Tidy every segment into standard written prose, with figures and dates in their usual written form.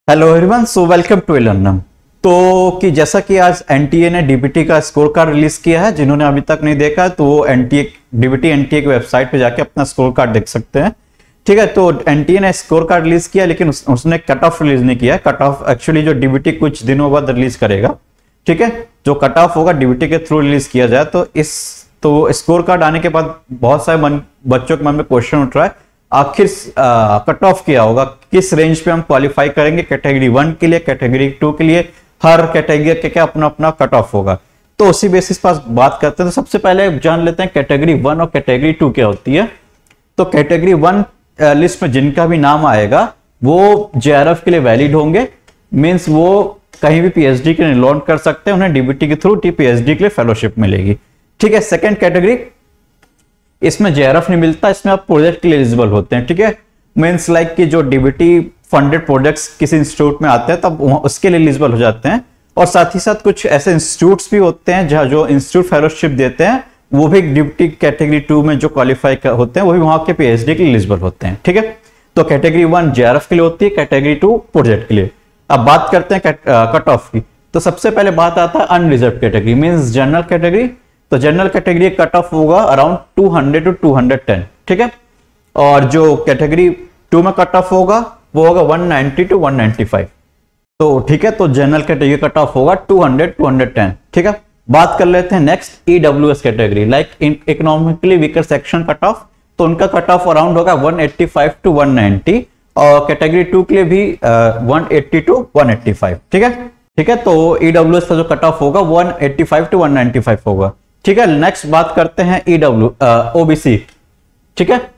Hello everyone, so welcome to Learnum. तो कि जैसा कि आज एनटीए ने डीबीटी का स्कोर कार्ड रिलीज किया है, जिन्होंने अभी तक नहीं देखा तो वो डीबीटी की वेबसाइट पे जाके अपना स्कोर कार्ड देख सकते हैं। ठीक है, तो एनटीए ने स्कोर कार्ड रिलीज किया, लेकिन उसने कट ऑफ रिलीज नहीं किया। कट ऑफ एक्चुअली जो डीबीटी कुछ दिनों बाद रिलीज करेगा। ठीक है, जो कट ऑफ होगा डीबीटी के थ्रू रिलीज किया जाए। तो स्कोर कार्ड आने के बाद बहुत सारे बच्चों के मन में क्वेश्चन उठ रहा है, आखिर कट ऑफ किया होगा, किस रेंज पे हम क्वालिफाई करेंगे, कैटेगरी 1 के लिए, कैटेगरी 2 के लिए, हर कैटेगरी के क्या अपना अपना कट ऑफ होगा। तो उसी बेसिस पर बात करते हैं। तो सबसे पहले जान लेते हैं कैटेगरी 1 और कैटेगरी 2 क्या होती है। तो कैटेगरी 1 लिस्ट में जिनका भी नाम आएगा वो जेआरएफ के लिए वैलिड होंगे, मीन्स वो कहीं भी पीएचडी के लिए लॉन्च कर सकते हैं, उन्हें डीबीटी के थ्रू पीएचडी के लिए फेलोशिप मिलेगी। ठीक है, सेकंड कैटेगरी, इसमें जेआरएफ नहीं मिलता, इसमें आप प्रोजेक्ट के लिए एलिजिबल होते हैं। ठीक है, मीन्स लाइक कि जो डीबीटी फंडेड प्रोजेक्ट्स किसी इंस्टीट्यूट में आते हैं तब उसके लिए एलिजिबल हो जाते हैं। और साथ ही साथ कुछ ऐसे इंस्टीट्यूट्स भी होते हैं जहां जो इंस्टीट्यूट फेलोशिप देते हैं वो भी डीबीटी कैटेगरी 2 में जो क्वालिफाई होते हैं वो भी वहां के पीएचडी के लिए एलिजिबल होते हैं। ठीक है, तो कैटेगरी 1 जेआरएफ के लिए होती है, कैटेगरी 2 प्रोजेक्ट के लिए। अब बात करते हैं कट ऑफ की। तो सबसे पहले बात आता है unreserve category, means general category. तो जनरल कैटेगरी कट ऑफ होगा अराउंड 200 to 210। ठीक है, और जो कैटेगरी 2 में कट ऑफ होगा वो होगा 190 to 195। तो ठीक है, तो जनरल कैटेगरी कट ऑफ होगा 200 210। ठीक है, बात कर लेते हैं next EWS category, like economically weaker section cut off. तो उनका कट ऑफ अराउंड होगा 185 to 190, और कैटेगरी 2 के लिए भी 180 to 185। ठीक है, तो ईडब्ल्यूएस का जो कट ऑफ होगा 185 to 195 होगा। ठीक है, नेक्स्ट बात करते हैं ओबीसी। ठीक है,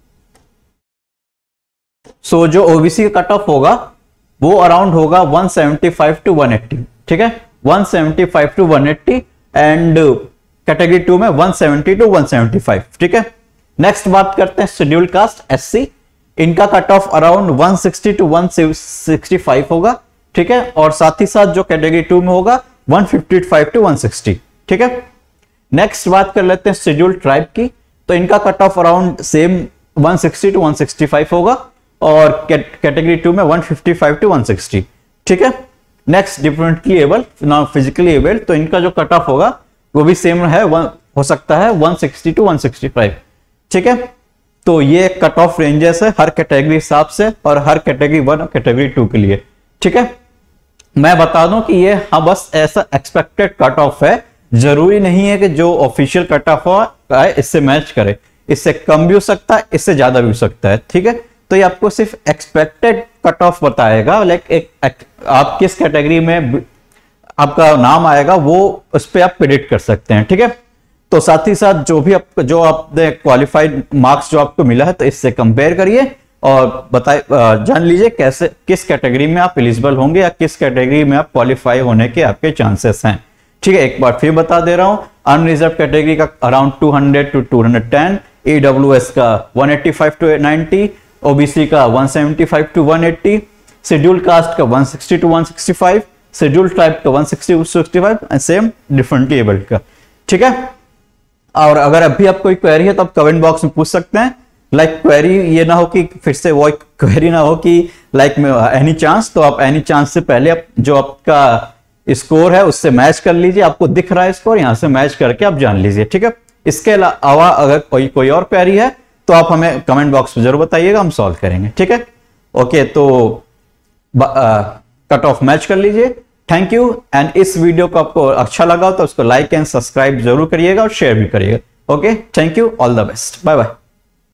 सो जो ओबीसी का कट ऑफ होगा वो अराउंड होगा 175 to 180। ठीक है, 175 to 180, एंड कैटेगरी 2 में 170 to 175। ठीक है, नेक्स्ट बात करते हैं शेड्यूल्ड कास्ट एससी। इनका कट ऑफ अराउंड 160 to 165 होगा। ठीक है, और साथ ही साथ जो कैटेगरी 2 में होगा 155 to 160। ठीक है, नेक्स्ट बात कर लेते हैं शेड्यूल्ड ट्राइब की। तो इनका cut off around same 160 to 165 होगा, और कैटेगरी 2 में 155 to 160। ठीक है, next differently able, non physically able. तो इनका जो कट ऑफ होगा वो भी सेम है, हो सकता है 160 to 165। ठीक है, तो ये कट ऑफ रेंजेस है हर कैटेगरी हिसाब से, और हर कैटेगरी 1 और कैटेगरी 2 के लिए। ठीक है, मैं बता दूं कि ये बस ऐसा एक्सपेक्टेड कट ऑफ है, जरूरी नहीं है कि जो ऑफिशियल कट ऑफ है इससे मैच करे, इससे कम भी हो सकता है, इससे ज्यादा भी हो सकता है। ठीक है, तो ये आपको सिर्फ एक्सपेक्टेड कट ऑफ बताएगा, लाइक आप किस कैटेगरी में आपका नाम आएगा वो उस पर आप प्रेडिक्ट कर सकते हैं। ठीक है, तो साथ ही साथ जो आपने क्वालिफाइड मार्क्स जो आपको मिला है तो इससे कंपेयर करिए और जान लीजिए किस कैटेगरी में आप एलिजिबल होंगे या किस कैटेगरी में आप क्वालिफाई होने के आपके चांसेस हैं। ठीक है, एक बार फिर बता दे रहा हूं, अनरिजर्व कैटेगरी का अराउंड 200 to 210, ईडब्ल्यूएस का 185 to 90, ओबीसी का 175 to 180, शेड्यूल्ड कास्ट का 160 to 165, शेड्यूल्ड ट्राइब का 160 to 165, and same differently abled का। ठीक है, और अगर अभी आप कोई क्वेरी है तो आप कमेंट बॉक्स में पूछ सकते हैं। लाइक क्वेरी ये ना हो कि फिर से वो क्वेरी ना हो कि लाइक एनी चांस, तो आप एनी चांस से पहले आप जो आपका स्कोर है उससे मैच कर लीजिए। आपको दिख रहा है स्कोर, यहां से मैच करके आप जान लीजिए। ठीक है, इसके अलावा अगर कोई और क्वेरी है तो आप हमें कमेंट बॉक्स में जरूर बताइएगा, हम सॉल्व करेंगे। ठीक है, ओके, तो कट ऑफ मैच कर लीजिए। थैंक यू, एंड इस वीडियो को आपको अच्छा लगा तो उसको लाइक एंड सब्सक्राइब जरूर करिएगा और शेयर भी करिएगा। Okay, thank you, all the best, bye bye.